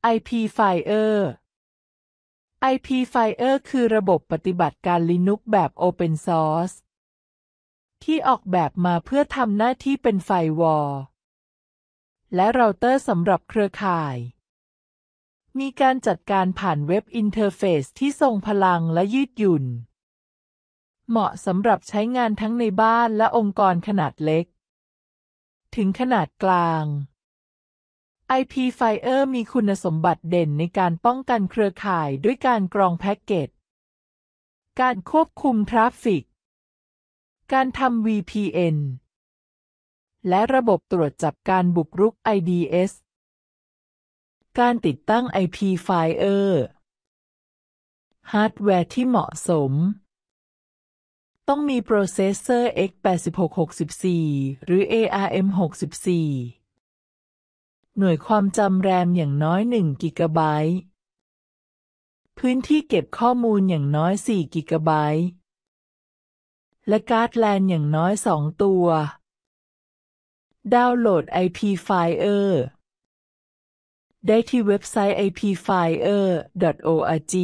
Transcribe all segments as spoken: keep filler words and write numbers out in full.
ไอ พี Fire ไอ พี Fire คือระบบปฏิบัติการ Linux แบบ Open Source ที่ออกแบบมาเพื่อทำหน้าที่เป็นไฟร์วอลและเราเตอร์สำหรับเครือข่ายมีการจัดการผ่านเว็บอินเทอร์เฟซที่ทรงพลังและยืดหยุ่นเหมาะสำหรับใช้งานทั้งในบ้านและองค์กรขนาดเล็กถึงขนาดกลาง ไอ พี Fire มีคุณสมบัติเด่นในการป้องกันเครือข่ายด้วยการกรองแพ็กเกจการควบคุมทราฟฟิกการทำ วี พี เอ็น และระบบตรวจจับการบุกรุก ไอ ดี เอส การติดตั้ง ไอ พี Fire ฮาร์ดแวร์ที่เหมาะสมต้องมีโปรเซสเซอร์ เอ็กซ์ แปดหกหกสี่ หรือ เอ อาร์ เอ็ม หกสิบสี่ หน่วยความจำแรมอย่างน้อย หนึ่ง กิกะไบต์ พื้นที่เก็บข้อมูลอย่างน้อย สี่ กิกะไบต์ และการ์ดแลนอย่างน้อย สอง ตัว ดาวน์โหลด ไอ พี Fire ได้ที่เว็บไซต์ ไอ พี ไฟร์ ดอท โอ อาร์ จี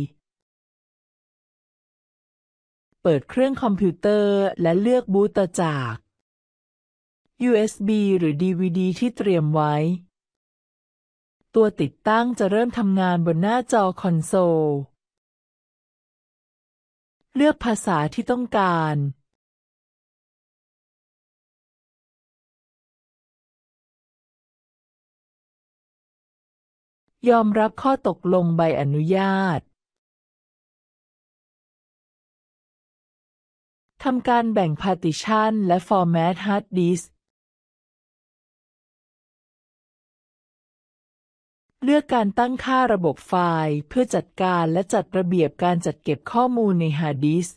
เปิดเครื่องคอมพิวเตอร์และเลือกบูตจาก ยู เอส บี หรือ ดี วี ดี ที่เตรียมไว้ ตัวติดตั้งจะเริ่มทำงานบนหน้าจอคอนโซล เลือกภาษาที่ต้องการยอมรับข้อตกลงใบอนุญาตทำการแบ่งพาร์ติชันและฟอร์แมตฮาร์ดดิสก์เลือกการตั้งค่าระบบไฟล์เพื่อจัดการและจัดระเบียบการจัดเก็บข้อมูลในฮาร์ดดิสก์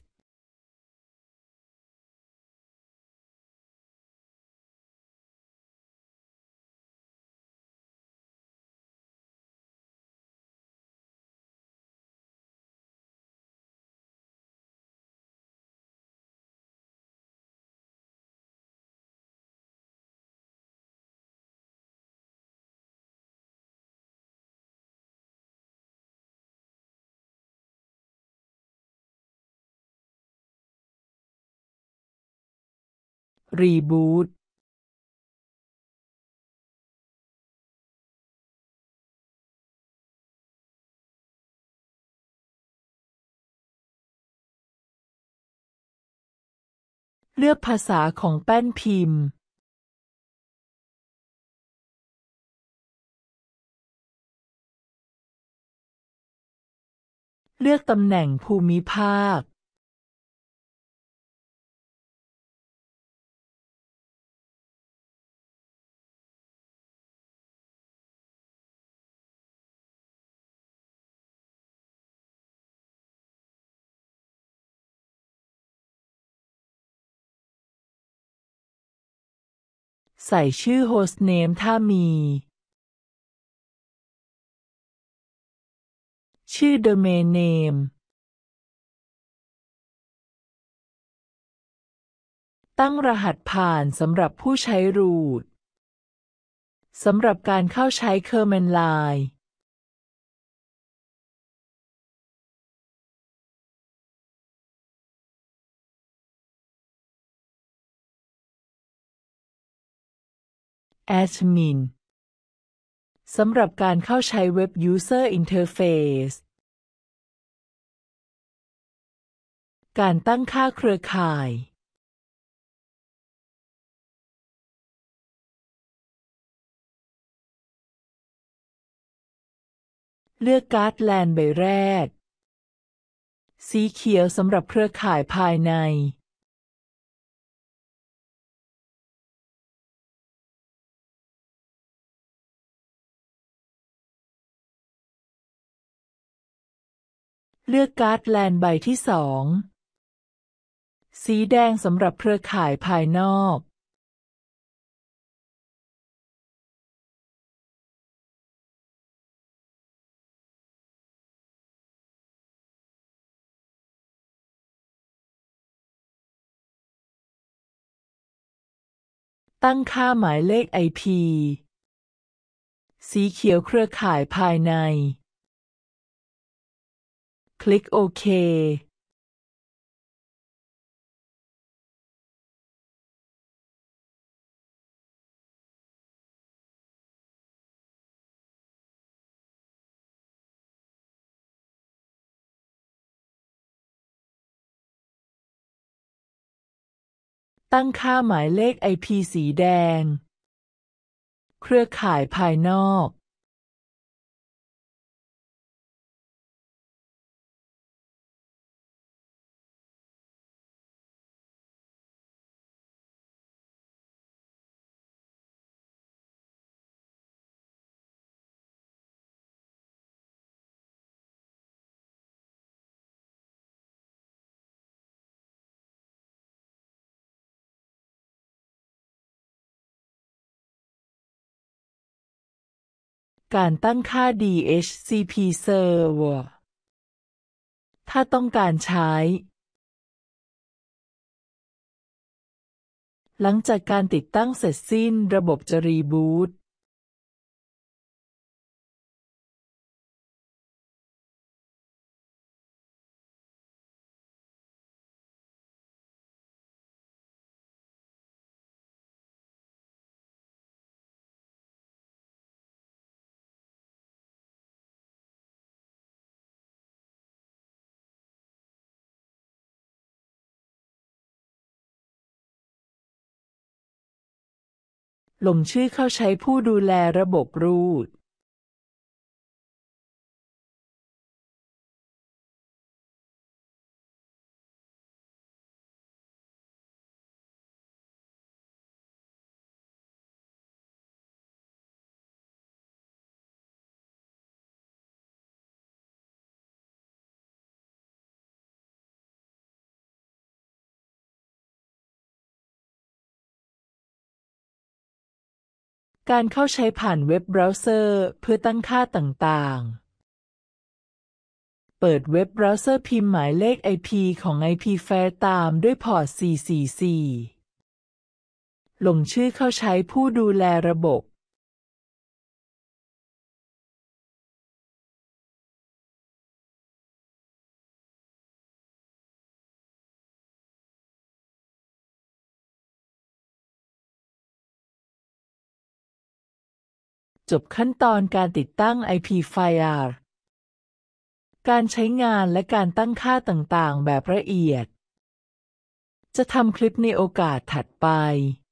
รีบูตเลือกภาษาของแป้นพิมพ์เลือกตำแหน่งภูมิภาคใส่ชื่อโฮสต์เนมถ้ามี ชื่อ Domain Name ตั้งรหัสผ่านสำหรับผู้ใช้ root สำหรับการเข้าใช้ Command Line แอดมินสำหรับการเข้าใช้เว็บ User Interface การตั้งค่าเครือข่ายเลือกการ์ดแลนใบแรกสีเขียวสำหรับเครือข่ายภายในเลือกการ์ดแลนใบที่สองสีแดงสำหรับเครือข่ายภายนอกตั้งค่าหมายเลข ไอ พีสีเขียวเครือข่ายภายในคลิกโอเคตั้งค่าหมายเลข ไอ พี สีแดงเครือข่ายภายนอกการตั้งค่า ดี เอช ซี พี Server ถ้าต้องการใช้ หลังจากการติดตั้งเสร็จสิ้นระบบจะรีบูตลงชื่อเข้าใช้ผู้ดูแลระบบรูทการเข้าใช้ผ่านเว็บเบราว์เซอร์เพื่อตั้งค่าต่างๆเปิดเว็บเบราว์เซอร์พิมพ์หมายเลข ไอ พี ของ ไอ พี แฟร์ ตามด้วยพอร์ต สี่ สี่ สี่ ลงชื่อเข้าใช้ผู้ดูแลระบบจบขั้นตอนการติดตั้ง ไอ พี Fire การใช้งานและการตั้งค่าต่างๆแบบละเอียดจะทำคลิปในโอกาสถัดไป